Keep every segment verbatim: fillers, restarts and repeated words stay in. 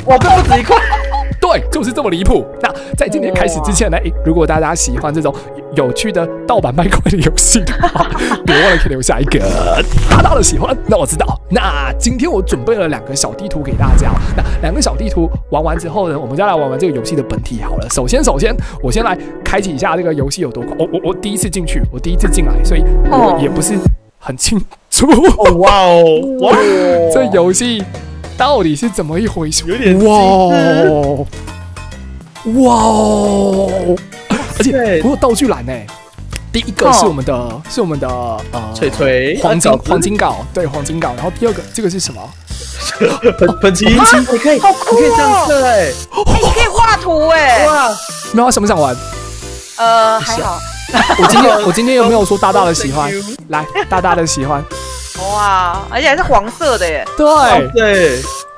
哇，这不止一块。 对，就是这么离谱。那在今天开始之前呢，如果大家喜欢这种有趣的盗版麦块的游戏的话，别忘了可以留下一个大大的喜欢。那我知道，那今天我准备了两个小地图给大家。那两个小地图玩完之后呢，我们就来玩玩这个游戏的本体好了。首先，首先我先来开启一下这个游戏有多快。我我我第一次进去，我第一次进来，所以我也不是很清楚。 哦哇哦哇！ 这游戏到底是怎么一回事？ 有点哇哦哇哦！而且我有道具栏呢。第一个是我们的，哦、是我们的呃锤锤黄金黄金镐，对黄金镐。然后第二个这个是什么？ 喷喷漆，你可以， 好酷哦！ 你可以这样射哎， 你可以画图哎！ 哇！ 没有，想不想玩？ 呃，还好。 我今天我今天有没有说大大的喜欢？来，大大的喜欢。 哇，而且还是黄色的耶！ 对对。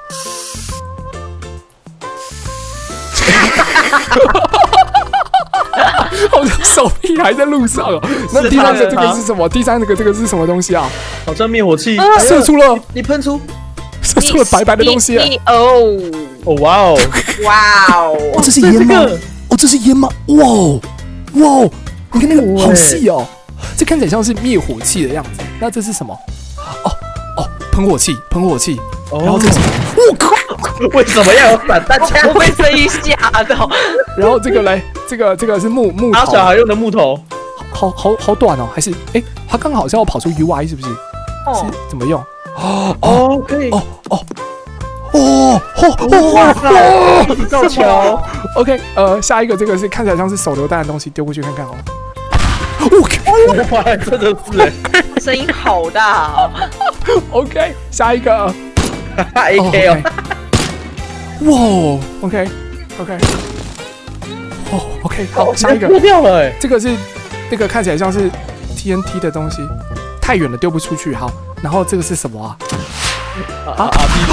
好像手臂还在路上哦。那第三个这个是什么？第三个这个是什么东西啊？ 好像灭火器， 射出了， 你喷出， 射出了白白的东西。 哦哦哇哦哇哦！ 哦，这是烟吗？哦，这是烟吗？哇哦哇哦！你看那个好细哦，这看起来像是灭火器的样子。那这是什么？哦哦，喷火器，喷火器。然后这是，我靠！ 为什么要有散弹枪？ 我被这一吓到。 然后这个嘞，这个这个是木木头， 打小孩用的木头， 好好好短哦，还是哎，它刚好是要跑出 U I 是不是？是怎么用？ 哦哦，可以， 哦哦哦哦哇塞，造桥。 OK， 呃，下一个这个是看起来像是手榴弹的东西，丢过去看看哦。 我靠，真的是哎， 声音好大哦。 OK， 下一个 A K 哦。 哇 ，OK OK， 哦 OK， 好，下一个破掉了哎， 这个是那个看起来像是 T N T 的东西，太远了丢不出去。好，然后这个是什么啊？啊！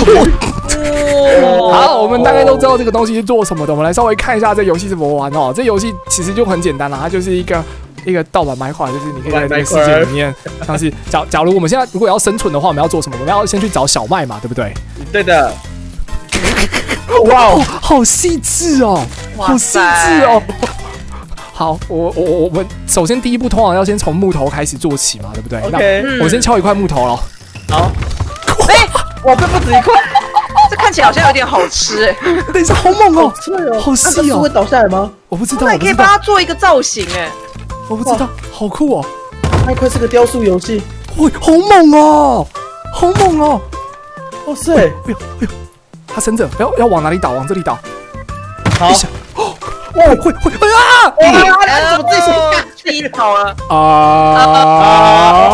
好，我们大概都知道这个东西是做什么的。我们来稍微看一下这游戏怎么玩哦。这游戏其实就很简单啦，它就是一个一个盗版麦块，就是你可以在这个世界里面，像是假假如我们现在如果要生存的话，我们要做什么？我们要先去找小麦嘛，对不对？ 对的。 哇哦，好细致哦，好细致哦。好，我我我们首先第一步通常要先从木头开始做起嘛，对不对 ？OK， 那我先敲一块木头了。 好。哎，哇，这不止一块， 这看起来好像有点好吃哎。 等一下，好猛哦，好细哦。会倒下来吗？ 我不知道。 那你可以帮他做一个造型哎。 我不知道，好酷哦。 那块是个雕塑游戏。 喂，好猛哦，好猛哦。 哇塞，哎呦哎呦，他伸着，要要往哪里倒？往这里倒。 好。 哇，会会，哎呀！ 哎，怎么自己下去倒了？ 啊！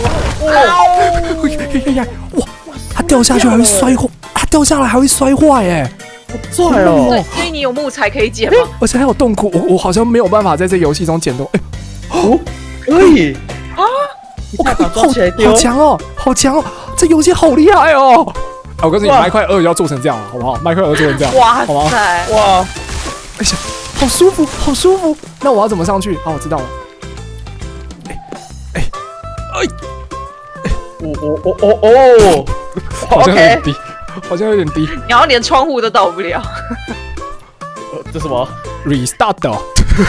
哇，它掉下去还会摔坏，它掉下来还会摔坏哎， 好帅哦！ 所以你有木材可以捡吗？ 而且还有洞窟，我我好像没有办法在这游戏中捡到。哎， 哦，可以啊！ 我靠，好好强哦，好强哦！这游戏好厉害哦！我告诉你，麦块二要做成这样，好不好？麦块二做成这样， 哇好吗？ 哇！ 哎呀，好舒服，好舒服。那我要怎么上去？好，我知道了。哎哎哎哎！我我我我哦， 好像有点低，好像有点低。 你好像连窗户都到不了。 这什么 ？Restart 哦！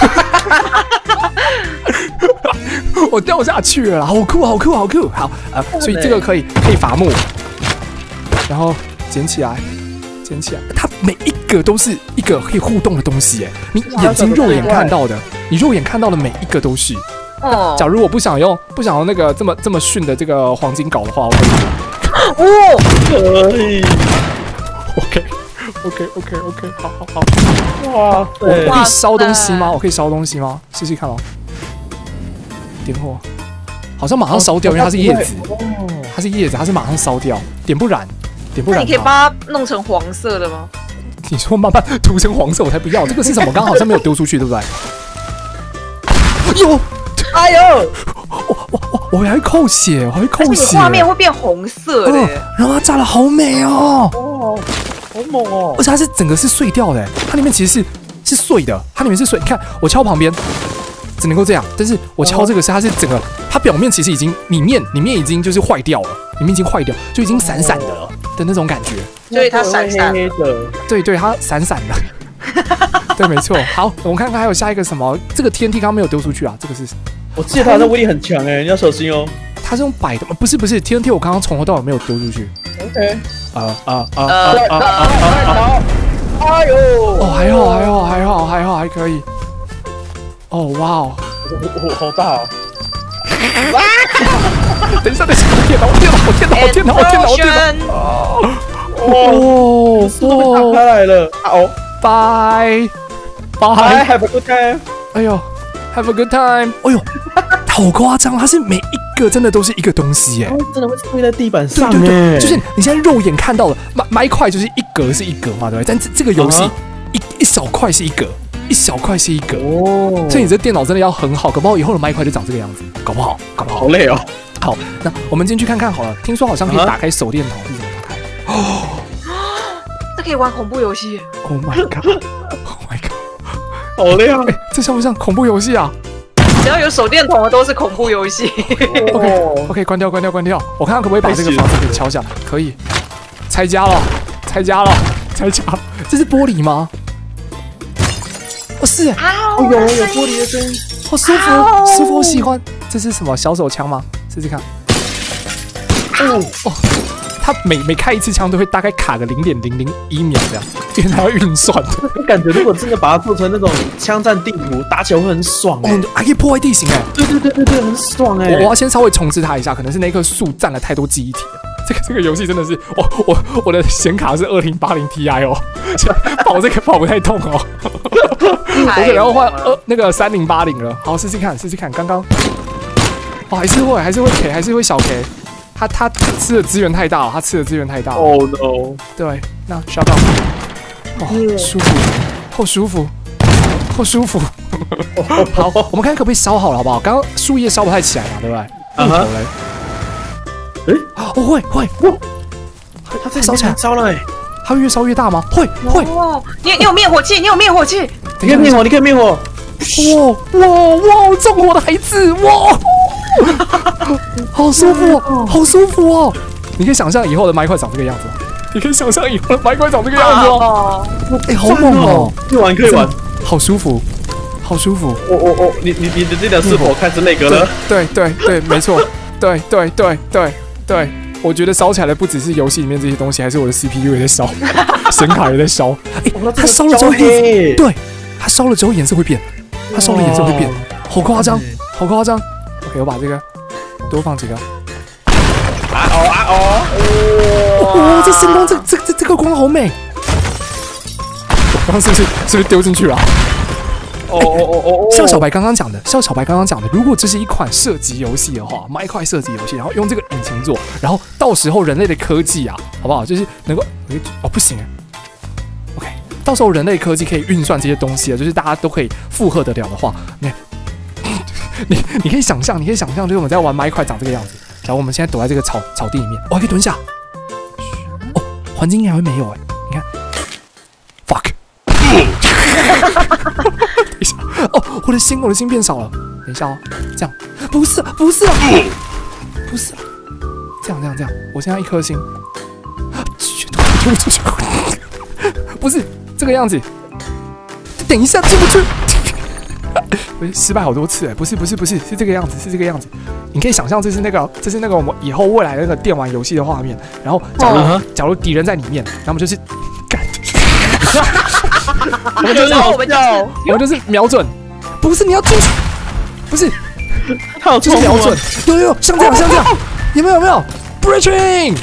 我掉下去了，好酷，好酷，好酷。好啊，所以这个可以可以伐木，然后捡起来。捡起来，它每一个都是一个可以互动的东西，哎，你眼睛肉眼看到的，你肉眼看到的每一个都是。哦。假如我不想用不想用那个这么这么逊的这个黄金镐的话，我可以。 哦，可以。 OK OK OK OK， 好好好。 哇， 我可以烧东西吗？我可以烧东西吗？试试看哦。点火，好像马上烧掉，因为它是叶子。哦。它是叶子，它是马上烧掉，点不燃。 那你可以把它弄成黄色的吗？ 你说慢慢涂成黄色，我才不要。这个是什么？刚刚好像没有丢出去，对不对？有， 哎呦！ 我我我我还会扣血，我还会扣血。 画面会变红色的， 然后它炸的好美哦， 哦，好猛哦！ 而且它是整个是碎掉的，它里面其实是是碎的，它里面是碎。你看我敲旁边，只能够这样，但是我敲这个是它是整个，它表面其实已经里面里面已经就是坏掉了，里面已经坏掉，就已经散散的了。 的那种感觉。 所以它闪闪黑黑的。 对对，它闪闪的。对，没错。好，我们看看还有下一个什么？这个 T N T 刚刚没有丢出去啊，这个是。 我记得它的威力很强哎，你要小心哦。 它是用摆的，不是不是 T N T， 我刚刚从头到尾没有丢出去。 OK。 啊啊啊啊呃啊啊！ 好。哎呦！ 哦，还好还好还好还好还可以。哦哇哦！ 我好大哦！ 等一下，等一下，我电脑，我电脑，我电脑，我电脑，我电脑，我电脑！哦， 哦，打开来了！哦， 拜拜 ，Have a good time！ 哎呦 ，Have a good time！哎呦，好夸张，它是每一个真的都是一个东西耶， 真的会跪在地板上对对对， 哎， 就是你现在肉眼看到的麦麦块就是一格是一格嘛，对不对？但这这个游戏一一小块是一格。一小块是一格哦，所以你这电脑真的要很好，搞不好以后的麦块就长这个样子，搞不好，搞不好。 好累哦。 好，那我们进去看看好了。听说好像可以打开手电筒，是怎么打开？哦， 这可以玩恐怖游戏。 Oh my god！Oh my god！ 好亮！ 哎，这像不像恐怖游戏啊？ 只要有手电筒的都是恐怖游戏。 OK OK， 关掉关掉关掉。我看看可不可以把这个房子给敲下来。可以，拆家了，拆家了，拆家了。这是玻璃吗？哦，是哎， 哦有有玻璃的声音， 好舒服，舒服，我喜欢。这是什么小手枪吗？试试看。哦哦，它每每开一次枪都会大概卡个零点零零一秒这样，因为它要运算的。 我感觉如果真的把它做成那种枪战地图，打起来会很爽哎， 哦，还可以破坏地形哎。 对对对对对，很爽哎。 我我要先稍微重置它一下，可能是那棵树占了太多记忆体了。这个这个游戏真的是，我我我的显卡是二零八零 Ti 哦，跑这个跑不太动哦。我可能要换二那个三零八零了。好，试试看，试试看。刚刚，哦，还是会还是会 K， 还是会小 K。他他吃的资源太大了，他吃的资源太大了。 Oh no！ 对，那 shut up。哦，舒服，好舒服，好舒服。好，我们看可不可以烧好了，好不好？刚刚树叶烧不太起来嘛，对不对？ 嗯哼。哎， 哦会会，哇， 它在烧起来，烧了哎！ 它会越烧越大吗？会会。 哇，你你有灭火器，你有灭火器。 你可以灭火，你可以灭火。 哇哇哇！中火的孩子，哇！好舒服哦，好舒服哦！你可以想象以后的麦块长这个样子吗？你可以想象以后的麦块长这个样子吗？哎，好猛哦！ 可以玩可以玩， 好舒服，好舒服。 我我我，你你你的这点是否开始那个了？ 对对对，没错，对对对对对，我觉得烧起来的不只是游戏里面这些东西，还是我的 C P U 也在烧，显卡也在烧。哎，它烧了之后颜色，对，它烧了之后颜色会变，它烧了颜色会变，好夸张，好夸张。OK， 我把这个多放几个。 啊哦啊哦！ 哇，这声光，这这这这个光好美。我刚刚是不是是不是丢进去了？ 哦哦哦哦！ 像小白刚刚讲的，像小白刚刚讲的，如果这是一款射击游戏的话，麦块射击游戏，然后用这个引擎做，然后到时候人类的科技啊，好不好？就是能够哦，不行 ，OK， 到时候人类科技可以运算这些东西啊，就是大家都可以负荷得了的话，你你你可以想象，你可以想象，就是我们在玩麦块长这个样子。假如我们现在躲在这个草草地里面，我还可以蹲下。哦，环境应该还会没有哎，你看 ，fuck。等一下，哦，我的心，我的心变少了。等一下哦，这样，不是，不是，不是，这样，这样，这样，我现在一颗心，丢不出去，不是这个样子。等一下，进不去，我失败好多次哎，不是，不是，不是，是这个样子，是这个样子。你可以想象，这是那个，这是那个我们以后未来那个电玩游戏的画面。然后，假如、uh huh. 假如敌人在里面，然后我们就是干。我们就是我们就是我们就是瞄准，不是你要进去，不是， 他有就是瞄准，有有像这样像这样，有没有有没有 ？Breaching！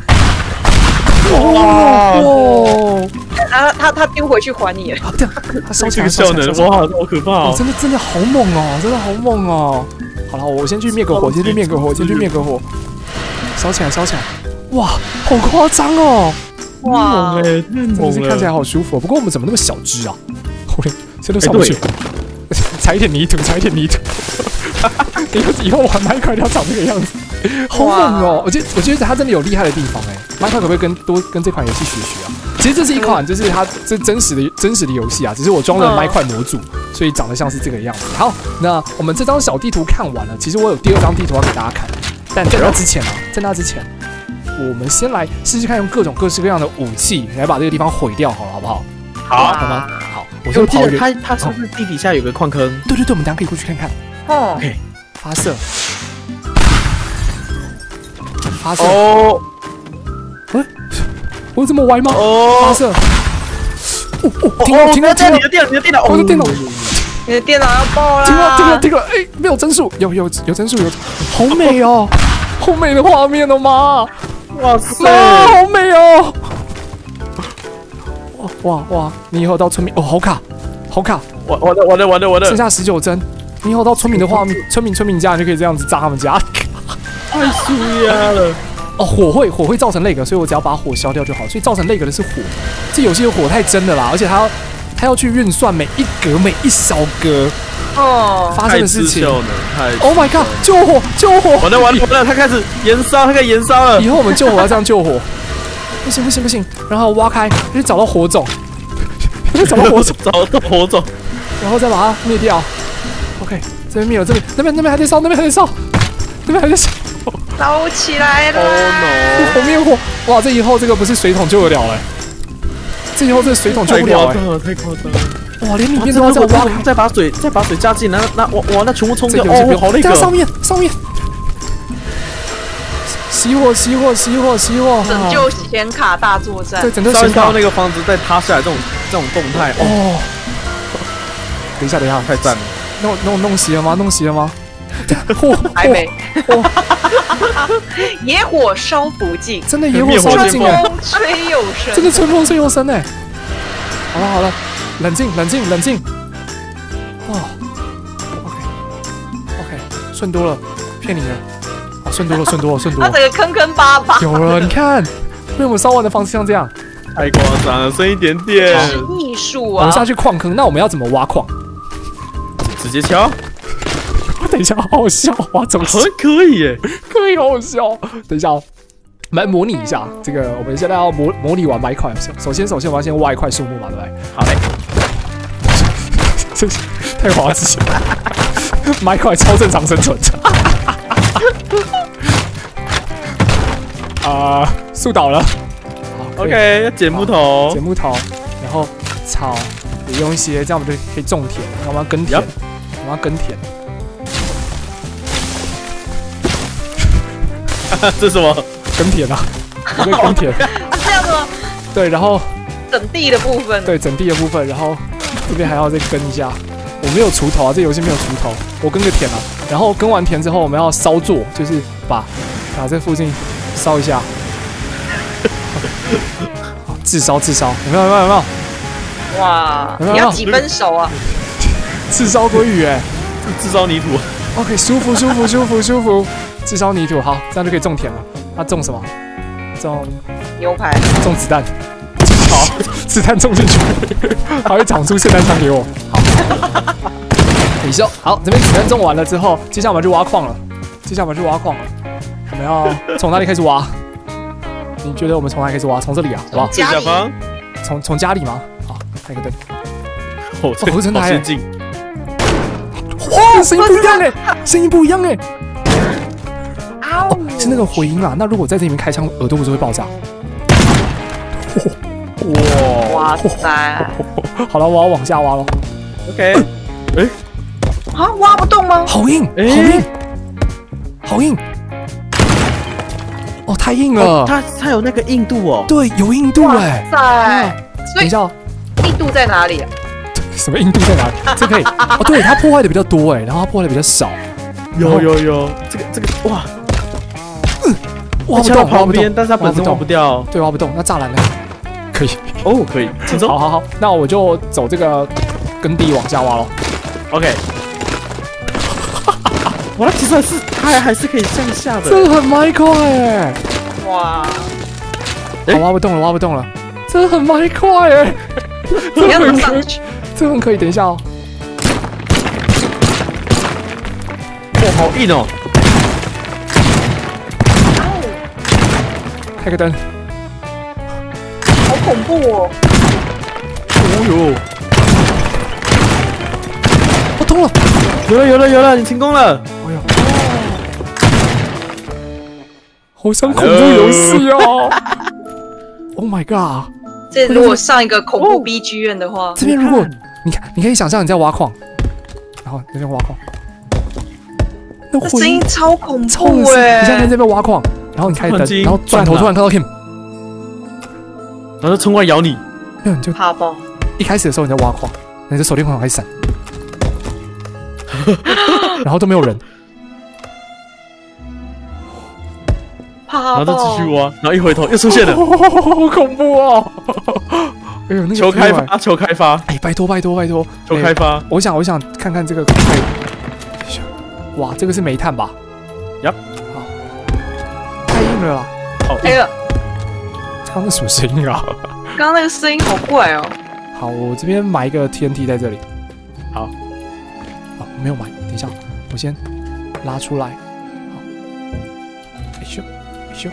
哇哇！ 啊，他他丢回去还你了， 这样他烧起来， 效能哇，好可怕哦！ 真的真的好猛哦，真的好猛哦！好了，我先去灭个火，先去灭个火，先去灭个火，烧起来烧起来！哇，好夸张哦！ 哇， 哎， 真的是看起来好舒服、哦。不过我们怎么那么小只啊？我连谁都上不去，踩一点泥土，踩一点泥土。以后以后玩麦块要长这个样子，好猛哦！我觉得我觉得它真的有厉害的地方哎。麦块可不可以跟多跟这款游戏学学啊？其实这是一款就是它这真实的真实的游戏啊，只是我装了麦块模组，所以长得像是这个样子。好，那我们这张小地图看完了，其实我有第二张地图要给大家看，但在那之前啊，在那之前。 我们先来试试看，用各种各式各样的武器来把这个地方毁掉，好了，好不好？ 好， 好吗？好，我我先跑远。 记得他他是不是地底下有个矿坑？ 对对对，我们等下可以过去看看。 哦， OK， 发射，发射。 哦哎，我有这么歪吗？发哦射。哦哦，停了哦， 停了停了你的电脑，你的电脑， 我的电脑你的电脑要爆啦！ 停了停了停了！哎，没有帧数，有有有帧数有，好美哦，好美的画面哦，妈！ 哇塞， 妈，好美哦！哇哇哇！你以后到村民哦，好卡，好卡， 我我的我的我的我的剩，下十九帧。你以后到村民的画面，村民村民家，你就可以这样子炸他们家。 太舒压了。 哦，火会火会造成那个，所以我只要把火消掉就好。所以造成那个的是火。这游戏的火太真了啦，而且它要它要去运算每一格每一小格哦， 发生的事情。 太刺绣了太 Oh my god！救火救火！ 完了完了完了，它开始燃烧，它开始燃烧了以。后我们救火要这样救火，不行不行不行，然后挖开，去找到火种，去找到火种， 找到火种， 然后再把它灭掉。OK， 这边灭了，这边那边那边还在烧，那边还在烧，那边还在烧。 烧起来了！ 哦火灭火！哇，这以后这个不是水桶救得了了，这以后这个水桶救太不了哎。 夸张了，太夸张了。 哇，连里面这都要这样挖挖，再把水再把水加进来，那那哇哇那全部冲掉， 这游戏不哦，好那个。 用在上面上面，熄火熄火熄火熄火！ 拯救显卡大作战对，，整个稍微显卡看到那个房子再塌下来，这种这种动态，哦， 哦。等一下等一下， 太赞了。 弄弄弄熄了吗？弄熄了吗？火还没。 火， 野火烧不尽， 真的野火烧春尽哎！ 风吹又生。 真的春风吹又生哎！好了好了，冷静冷静冷静。哦 ，OK OK， 顺多了，骗你的。哦，顺多了顺多了顺多了， 他整个坑坑巴巴， 有了，你看，被我们烧完的房子像这样。 太夸张了，剩一点点， 是艺术啊我们！下去矿坑，那我们要怎么挖矿？ 直接敲， 等一下，好好笑啊！怎么很可以耶。 可以好好笑？等一下哦，我们来模拟一下这个。我们现在要模模拟完买一块，首先首先我要先挖一块树木嘛，对不对？ 好嘞， 这太滑稽了，买一块超正常生存。啊，树倒了。好 OK，要捡木头捡，木头，然后草也用一些，这样我们就可以种田。我们要耕田 Yup 我们要耕田。 这是什么？ 耕田啊，我在耕田。 这样子吗？ 对，然后整地的部分， 对整地的部分，然后这边还要再耕一下。我没有锄头啊，这游戏没有锄头，我耕个田啊。然后耕完田之后，我们要烧作，就是把把这附近烧一下。好自烧自烧，有没有有没有有没有？ 哇， 有没有你要几分熟啊？ 自烧鲑鱼哎制造泥土。 ，OK， 舒服舒服舒服舒服，自烧泥土，好，这样就可以种田了。那种什么？种牛排， 种子弹。好，子弹种进去，还会长出霰弹枪给我。好，你说好，这边子弹种完了之后，接下来我们就挖矿了。接下来我们去挖矿了。我们要从哪里开始挖？你觉得我们从哪里开始挖？从这里啊，好不好？ 家里下方， 从从家里吗？好，开个灯。 哦，这合成台好先进。 哇，声音不一样哎，声音不一样哎。 啊哦，是那个回音啊。那如果在这里面开枪，耳朵不是会爆炸？ 哇哇塞， 好了，我要往下挖了。 ，OK， 啊，挖不动吗？ 好硬，好哎硬，好硬。哦，太硬了。 它它有那个硬度哦。 对，有硬度哎。 塞，所以等一下哦， 硬度在哪里啊？ 什么硬度在哪里？这可以哦，对，它破坏的比较多哎，然后它破坏的比较少。 有有有，这个这个哇，敲到挖不动，挖不旁边， 动， 但是它本身挖不掉。 对，挖不动。那栅栏呢？可以。 哦，可以，轻松。 好好好，那我就走这个耕地往下挖咯。 OK。哇，它其实还是它还还是可以向下的。 这很麦块哎， 哇， 哎好，挖不动了，挖不动了，这很麦块哎， 你要怎么这很可以， 上去？ 这很可以。等一下哦， 哇，好硬哦。 开个灯。 好恐怖哦！ 哦哟， 我通了， 有了有了有了，你成功了。 哎呦， 好像恐怖游戏哦 ！Oh my god！ 这如果上一个恐怖 B 剧院的话， 这边如果你看，你可以想象你在挖矿，然后这边挖矿，那声音超恐超怖哎！ 你现在在这边挖矿，然后你开灯，然后转头突然看到 Kim， 然后就冲过来咬你， 没有你就怕爆。 一开始的时候你在挖矿，你的手电筒还闪，然后都没有人， 怕然后再爆。 继续挖，然后一回头又出现了， 好恐怖哦！哎呦，那个求开发，求开发， 哎，拜托拜托拜托， 求开发！ 我想我想看看这个可不可以？哇，这个是煤炭吧？ 呀， 好，太硬了啦！ 哎呀， 刚刚那什么声音啊？ 刚刚那个声音好怪哦。 好，我这边埋一个 T N T 在这里。 好， 好，没有埋，等一下，我先拉出来。好，哎咻，哎咻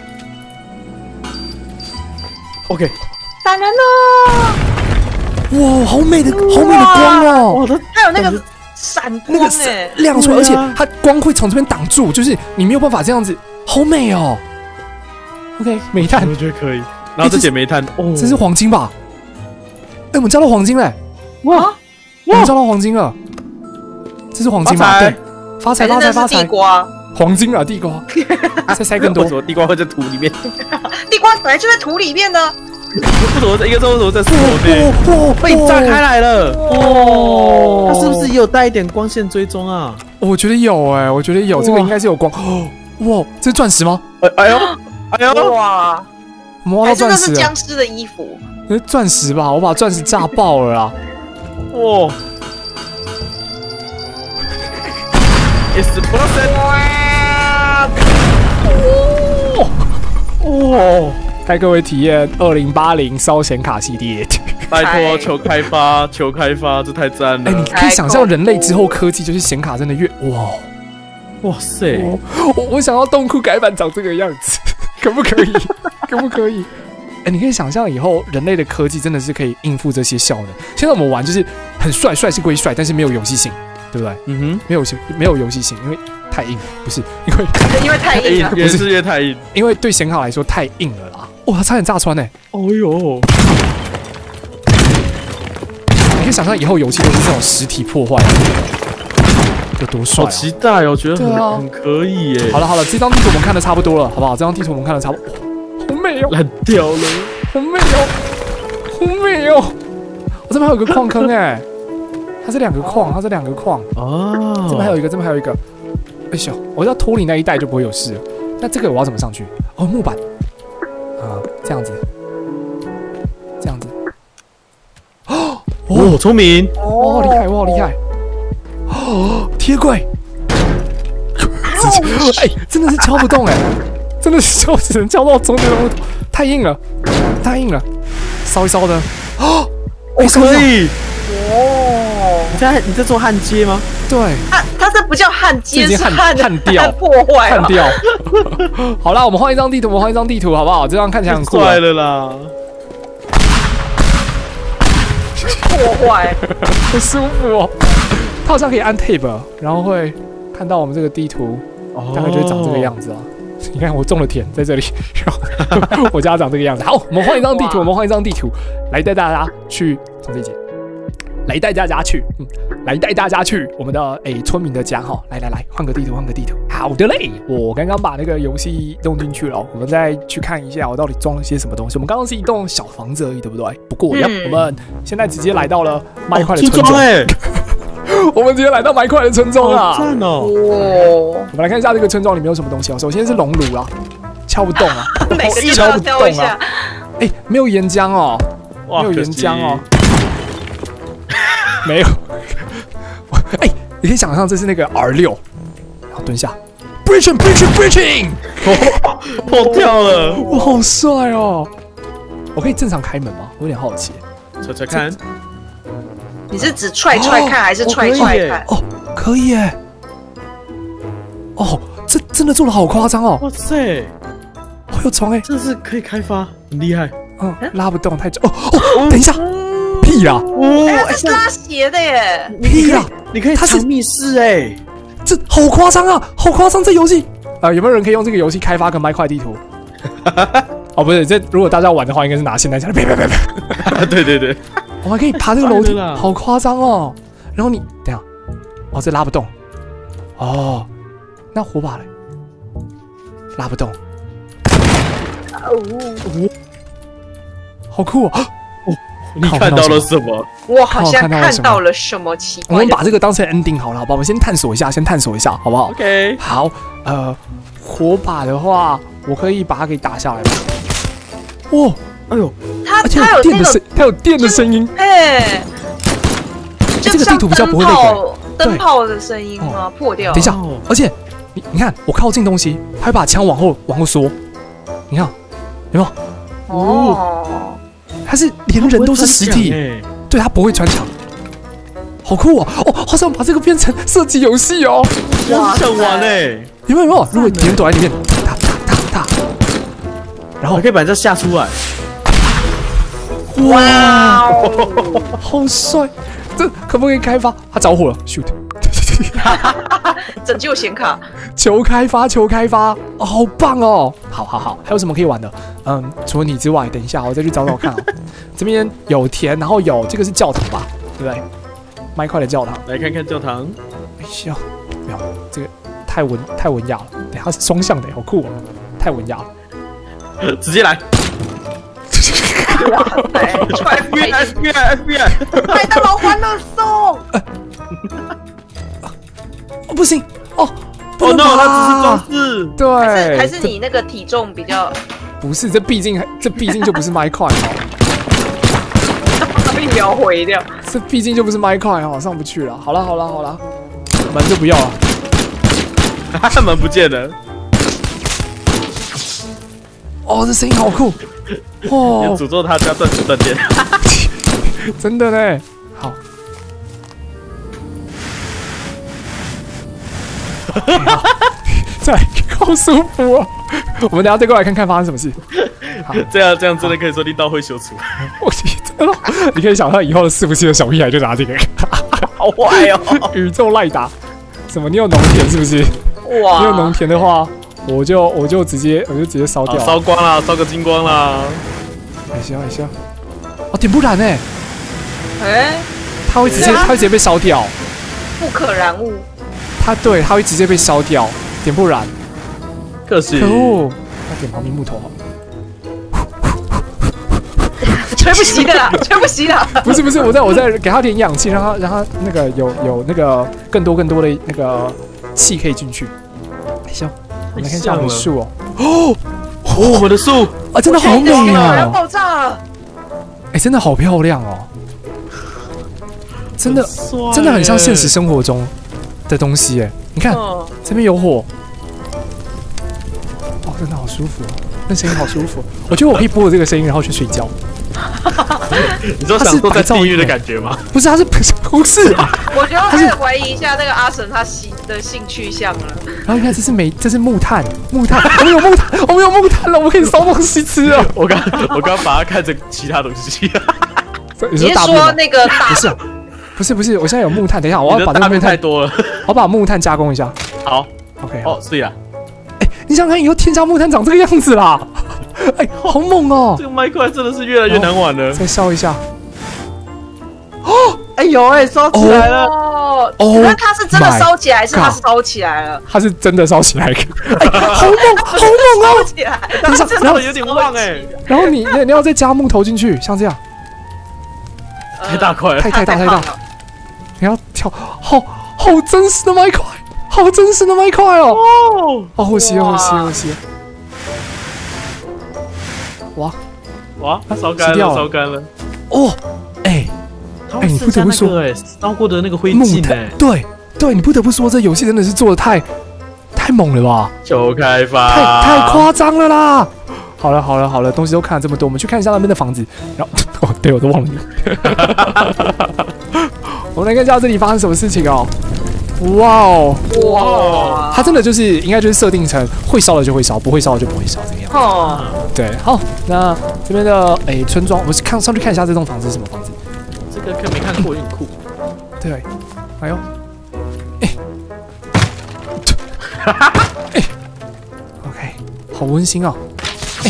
，OK。 打人了！ 哇，好美的，好美的光哦！ 我的， 还有那个闪那光个哎， 亮出来，而且它光会从这边挡住，就是你没有办法这样子，好美哦。OK， 煤炭， 我觉得可以，然后再捡煤炭。哦， 这是黄金吧？哎，我们交到黄金嘞！ 哇我们交到黄金了，这是黄金吧？对，发财发财发财！ 地瓜， 黄金啊，地瓜，再塞更多。 为什么地瓜会在土里面？ 地瓜本来就在土里面呢。 为什么一个为什么在树内？被炸开来了！ 哦， 它是不是也有带一点光线追踪啊？ 我觉得有哎，我觉得有，这个应该是有光。哇，这是钻石吗？ 哎哎呦哎呦！ 哇， 我们挖到钻石了。 还是那是僵尸的衣服？ 那是钻石吧？我把钻石炸爆了啦！ 哇 ！Explosion！ 哇！哇！ 带各位体验二零八零烧显卡系列。 拜托，求开发，求开发，这太赞了！ 哎，你可以想象人类之后科技就是显卡真的越哇哇塞！ 我我想要洞窟改版长这个样子，可不可以？可不可以？哎，你可以想象以后人类的科技真的是可以应付这些效能。现在我们玩就是很帅，帅是归帅，但是没有游戏性，对不对？ 嗯哼， 没有没有游戏性，因为太硬，不是因为因为太硬了， 越是越太硬， 因为对显卡来说太硬了啦。哇，它差点炸穿呢！ 哦呦！ 你可以想象以后游戏都是这种实体破坏，有多帅、啊！ 好期待哦，觉得很、 啊、 很可以耶。 好了好了，这张地图我们看的差不多了，好不好？这张地图我们看的差不多，好美哦， 烂掉了， 好美哦，好美哦！我这边还有个矿坑哎，它是两个矿，它是两个矿哦。这边还有一个，这边还有一个。哎呦，我要脱离那一带就不会有事了。那这个我要怎么上去？哦，木板。啊，这样子，这样子。哦， 哦，聪明， 哦，好厉害，我好厉害。哦，铁轨。哎，真的是敲不动哎，真的是敲只能敲到中间的木头，太硬了，太硬了，烧一烧的。哦， 我可以。哦，你在你在做焊接吗？ 对， 它它这不叫焊接，是焊焊掉、 破坏、 焊掉。好啦，我们换一张地图，我们换一张地图，好不好？这样看起来很酷。 帅了啦！ 破坏， 不舒服哦。它好像可以按 tab， 然后会看到我们这个地图，大概就会长这个样子啊。你看我种了田在这里，然后我家长这个样子。好，我们换一张地图，我们换一张地图，来带大家去从这一节。来带大家去，嗯，来带大家去我们的诶、欸、村民的家哈，来来来，换个地图，换个地图。好的嘞，我刚刚把那个游戏弄进去了，我们再去看一下我到底装了些什么东西。我们刚刚是一栋小房子而已，对不对？不过，嗯、我们现在直接来到了麦块的村庄，哎、哦，我们直接来到麦块的村庄啊！ 好赞哦！ 我们来看一下这个村庄里面有什么东西哦。首先是熔炉啊，敲不动啊， 每个地方都挑一下。 哎、欸，没有岩浆哦，没有岩浆哦。没有，哎、欸，你可以想象这是那个 R 六，然后蹲下 ，breaching breaching breaching， 破掉了， 哇，好帅哦！我可以正常开门吗？我有点好奇。 踹踹看， 你是指踹踹看还是踹踹看？ 哦，可以耶！哦，这真的做的好夸张哦！ 哇塞， 好有床哎， 这是可以开发，很厉害。 嗯，拉不动太重。哦哦，等一下。屁呀！ 哦，它是拉斜的耶！ 屁呀！ 你可以藏密室哎， 这好夸张啊，好夸张！这游戏呃，有没有人可以用这个游戏开发个麦块地图？哦，不是，这如果大家玩的话，应该是拿现代枪。别别别别！ 对对对， 我还可以爬这个楼梯，好夸张哦。然后你等下，哦，这拉不动。哦，那火把嘞？拉不动。 哦， 好酷哦！ 你看到了什么？ 我好像看到了什么奇怪。 我们把这个当成 ending 好了，好吧？我们先探索一下，先探索一下，好不好 ？OK。 好，呃，火把的话，我可以把它给打下来。哇，哎呦， 它而且有电的声，它有电的声音。 哎， 这个地图比较不会那个灯泡的声音啊，破掉。 等一下，而且你你看，我靠近东西，它会把枪往后往后缩。你看，有没有？ 哦。 它是连人都是实体，对，它不会穿墙，好酷哦！哦，好想把这个变成射击游戏哦！ 哇，想玩哎！ 有没有？有没有？如果敌人躲在里面，打打打打，然后我可以把这下出来。 哇，好帅！这可不可以开发？它着火了 ，shoot！ 拯救显卡， 求开发，求开发，哦，好棒哦！好好好，还有什么可以玩的？嗯，除了你之外，等一下我再去找找看哦。这边有田，然后有这个是教堂吧，对不对？麦块的教堂， 来看看教堂。 哎呀，没有，这个太文太文雅了。等下是双向的，好酷哦，太文雅了。 直接来。F B I F B I F B I， 麦当劳欢乐颂。 哦，不行哦， 哦 no， 它只是装饰。 对， 还是还是你那个体重比较。 不是，这毕竟这毕竟就不是麦块哦。 被秒毁掉。 这毕竟就不是麦块哦，上不去了。好了好了好了，门就不要了。 门不见了。 哦，这声音好酷。哦， 要诅咒他家断水断电。 真的呢。好。再好舒服哦！我们等下再过来看看发生什么事。 这样这样真的可以说令到会修除。 我真的，你可以想象以后的伺服器的小屁孩就拿这个， 好坏哦！ 宇宙赖打，什么？你有农田是不是？ 哇！ 你有农田的话，我就我就直接我就直接烧掉， 烧光了，烧个精光啦。 还行还行。哦，点不燃哎！ 哎， 它会直接它会直接被烧掉， 不可燃物。 它对，它会直接被烧掉，点不燃。 可惜。 可恶！那点旁边木头好了。 吹不熄的啦，吹不熄的。 不是不是，我在我在给它点氧气，让它让它那个有有那个更多更多的那个气可以进去。行，我们来看一下我们的树哦。哦哦，我们的树啊，真的好美啊！要哦！ 爆炸了！ 哎，真的好漂亮哦！真的真的很像现实生活中的东西哎！你看这边有火，哦，真的好舒服哦，那声音好舒服。我觉得我可以播着这个声音，然后去睡觉。 你知道享受在地狱的感觉吗？ 不是，他是不是不是啊？ 我觉得我开始怀疑一下那个阿神他喜的性取向了。 然后你看，这是煤，这是木炭，木炭，我们有木炭，我们有木炭了，我们可以烧东西吃了。 我刚我刚把它看成其他东西。 你是说那个大？ 不是，不是不是，我现在有木炭，等一下我要把这个木炭太多了， 我把木炭加工一下。 好 ，OK。 哦，是呀。 哎，你想想看，以后添加木炭长这个样子啦。哎，好猛哦！ 这个麦块真的是越来越难玩了。 再烧一下。 哦，哎有哎，烧起来了。 哦，那它是真的烧起来，还是它烧起来了？ 它是真的烧起来。哎，好猛，好猛哦！ 烧起来， 但是然后有点旺哎。 然后你你要再加木头进去，像这样。 太大块了， 太太大太大。你要跳，好好真实的麦块，好真实的麦块哦。哦，呼吸呼吸呼吸。哇哇，烧干了，烧干了。 哦，哎哎，你不得不说， 哎，烧过的那个灰烬，哎， 对对，你不得不说，这游戏真的是做的太太猛了吧？ 求开发， 太太夸张了啦！好了好了好了，东西都看了这么多，我们去看一下那边的房子。然后，哦，对，我都忘了你。我们来看一下这里发生什么事情哦。哇哦，哇，它真的就是应该就是设定成会烧的就会烧，不会烧的就不会烧这个样子。哦，对，好，那这边的哎村庄，我们看上去看一下这栋房子是什么房子。 这个可没看过，有点酷。 对，哎呦，哎，哎， 好温馨啊！哎、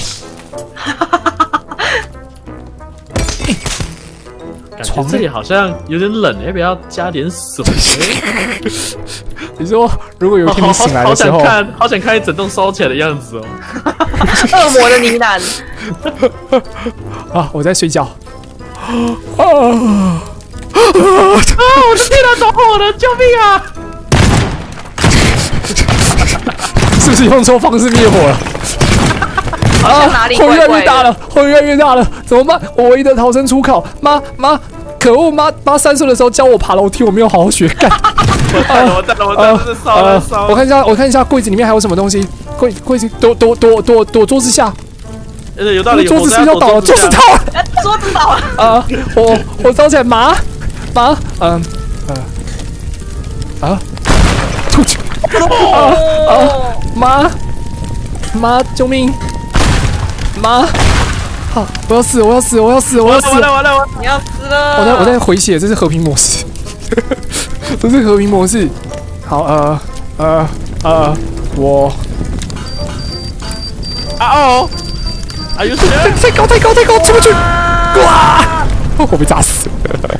欸， 感觉这里好像有点冷，要不要加点水？ 你说，如果有一天你醒来的时候， 好想看，好想看一整栋烧起来的样子哦！ 恶魔的呢喃。 啊，我在睡觉。啊！啊！ 我的天哪，着火了！救命啊！ 是不是用错方式灭火了？ 好像哪里火越来怪怪的。 越大了，火越来越大了，怎么办？我唯一的逃生出口，妈妈，可恶！妈妈三岁的时候教我爬楼梯，我没有好好学，干。 我蛋了，我蛋了，我蛋了，这烧了烧了！ 我看一下，我看一下柜子里面还有什么东西。柜柜子躲躲躲躲躲桌子下。 呃，有道理。 桌子是不是要倒了？桌子倒了！ 桌子倒了。 啊！我我烧起来，妈妈，嗯呃啊，出去！啊啊！妈妈，救命！妈！好，我要死！我要死！我要死！我要死！ 完了完了完了！ 你要死了！ 我在我在回血，这是和平模式，这是和平模式。好，呃呃呃，我啊哦！啊，有水！ 太高太高太高，出不去！哇！我被炸死。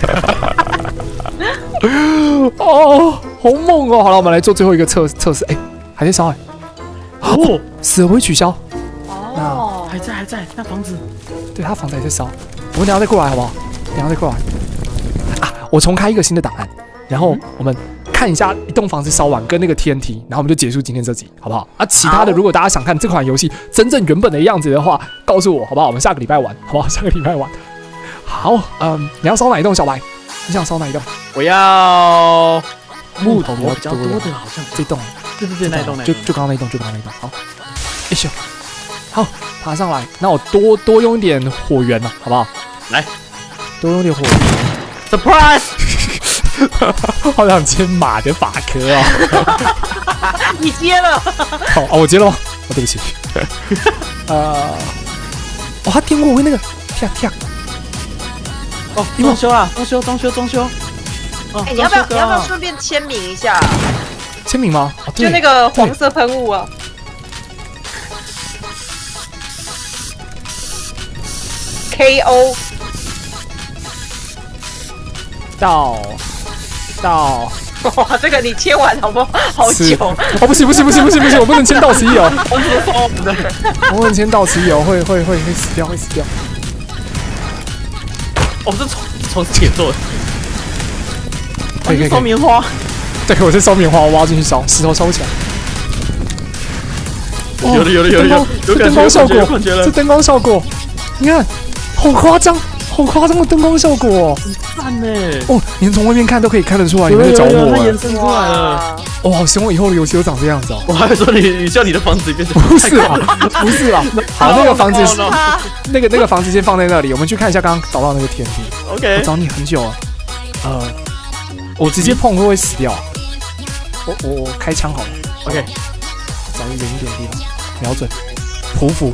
哦，好猛哦！好了，我们来做最后一个测测试。哎，还在烧哎。 哦， 死了不会取消。 哦， 还在还在，那房子。 对，他房子还在烧。我们等一下再过来好不好？等一下再过来。啊，我重开一个新的档案，然后我们看一下一栋房子烧完跟那个 T N T，然后我们就结束今天这集，好不好？啊，其他的如果大家想看这款游戏真正原本的样子的话，告诉我好不好？我们下个礼拜玩，好不好？下个礼拜玩。好，嗯，你要烧哪一栋，小白？你想烧哪一栋？ 我要木头比较多的，好像这栋。 对对对，那一栋， 就就刚刚那一栋，就刚刚那一栋。好，哎咻，好，爬上来。那我多多用一点火源了，好不好？ 来， 多用点火源。 Surprise！ 好想接马的法科啊！ 你接了。 好哦，我接了吗？哦，对不起。呃，哦，他点过我会那个跳跳。 哦，装修啦，装修，装修，装修。 哎、欸，你要不要？你要不要顺便签名一下？ 签名吗？哦、 就那个黄色喷雾啊。K O。 到到。 哇，这个你签完好不好？好久。 哦，不行不行不行不行不行，我不能签到此一游。 我是说我们的， 我不能签到此一游，会会会会死掉，会死掉。 哦，这从从铁做的。 可以可以。 烧棉花。 对，我是烧棉花，我挖进去烧，石头烧起来。 有的有的有的有，有灯光效果，这灯光效果，你看，好夸张，好夸张的灯光效果， 很赞呢。 哦，连从外面看都可以看得出来有没有着火， 它延伸出来了。 哦，好希望以后的游戏都长这样子哦。 我还说你，你叫你的房子变成不是啦，不是啦。好，那个房子，那个那个房子先放在那里，我们去看一下刚刚找到那个天地。 OK， 我找你很久了，呃，我直接碰会不会死掉？我我我开枪好了 ，OK， 找一个远一点的地方，瞄准，匍匐。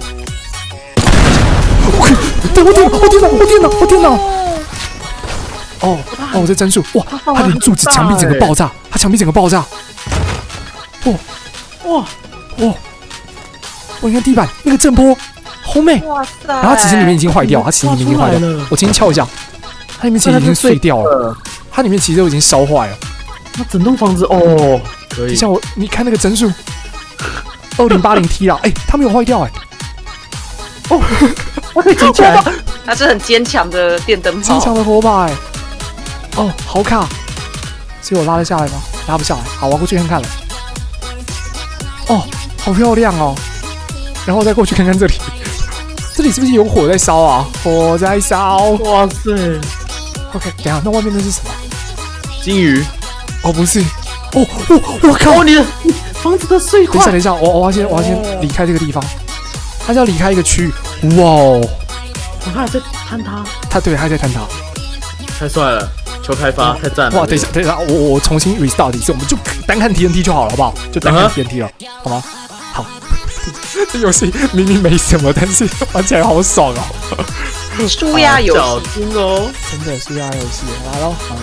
我电脑，我电脑，我电脑，我电脑。哦哦，我在帧数，哇，它连柱子、墙壁整个爆炸，它墙壁整个爆炸。哇哇哇！我你看地板那个震波，好美。哇塞！然后它其实里面已经坏掉，它其实里面已经坏掉。我轻轻敲一下，它里面其实已经碎掉了，它里面其实都已经烧坏了。 那整栋房子哦，可以。 像我，你看那个帧数，二零八零 T 啦，哎、欸，它没有坏掉哎、欸。哦，我可以捡起来。 它是很坚强的电灯泡， 坚强的火把哎、欸。哦，好卡，所以我拉得下来吗？拉不下来。好，我要过去看看了。哦，好漂亮哦。然后我再过去看看这里，这里是不是有火在烧啊？火在烧。 哇塞。 OK， 等一下，那外面那是什么？ 金鱼。 哦，不是，哦哦，我靠！ 哦，你的房子的碎块。 等一下，等一下，我我要先我要先离开这个地方，他是要离开一个区域。哇哦， 他还在坍塌。 他对，他在坍塌。 太帅了，求开发，太赞了。 哇，等一下，等一下，我我重新 restart 一次，我们就单看 T N T 就好了，好不好？就单看 T N T 了，好吗？好。这游戏明明没什么，但是玩起来好爽哦。 舒压游戏哦， 真的舒压游戏，来喽，好。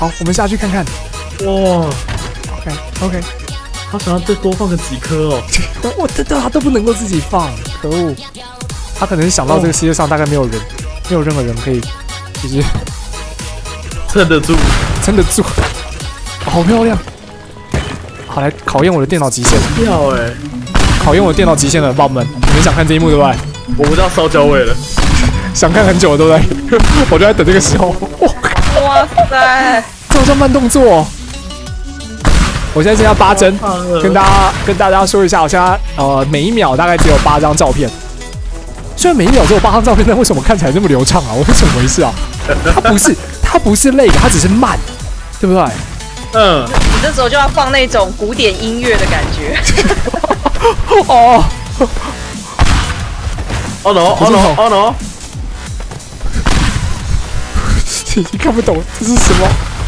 好，我们下去看看。 哇 OK OK， 他想要再多放个几颗哦。 我真的他都不能够自己放，可恶！他可能想到这个世界上大概没有人，没有任何人可以，就是撑得住， 撑得住。好漂亮！好，来考验我的电脑极限。 漂哎！ 考验我的电脑极限了，宝宝们，你们想看这一幕对不对？ 我闻到烧焦味了， 想看很久了对不对？我就在等这个时候。 哇塞， 这好像慢动作哦。我现在先要八帧，跟大家跟大家说一下，我现在呃每一秒大概只有八张照片。虽然每一秒只有八张照片，但为什么看起来这么流畅啊？我是怎么回事啊？它不是它不是累的，它只是慢，对不对？ 嗯， 你这时候就要放那种古典音乐的感觉。 哦。 哦 no 哦 no 哦 no， 已经看不懂这是什么。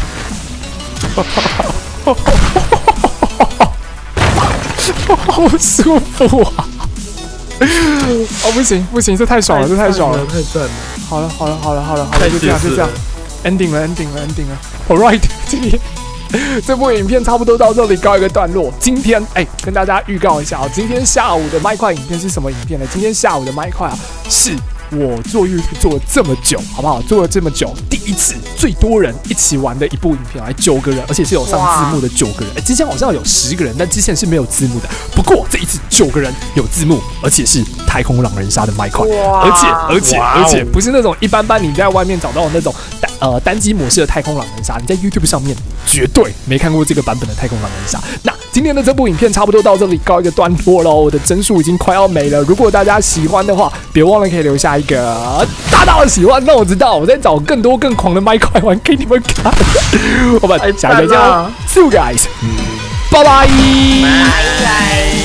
好舒服啊！哦，不行不行，这太爽了，这太爽了， 太赞了！ 好了好了好了好了好了，就这样就这样 ，ending 了 ending 了 ending 了。All right， 今天这部影片差不多到这里告一个段落。今天哎、欸，跟大家预告一下哦，今天下午的麦块影片是什么影片呢？今天下午的麦块啊，是我做 YouTube 做了这么久，好不好？做了这么久，第一次最多人一起玩的一部影片，来九个人，而且是有上字幕的九个人。哎、欸，之前好像有十个人，但之前是没有字幕的。不过这一次九个人有字幕，而且是太空狼人杀的麦块，而且而且而且不是那种一般般你在外面找到的那种单呃单机模式的太空狼人杀，你在 YouTube 上面绝对没看过这个版本的太空狼人杀。那今天的这部影片差不多到这里告一个段落喽，我的帧数已经快要没了。如果大家喜欢的话，别忘了可以留下一个大大的喜欢，让我知道我在找更多更狂的麦块玩给你们看。我们下一再见喽 ，See you guys，拜拜。 拜拜。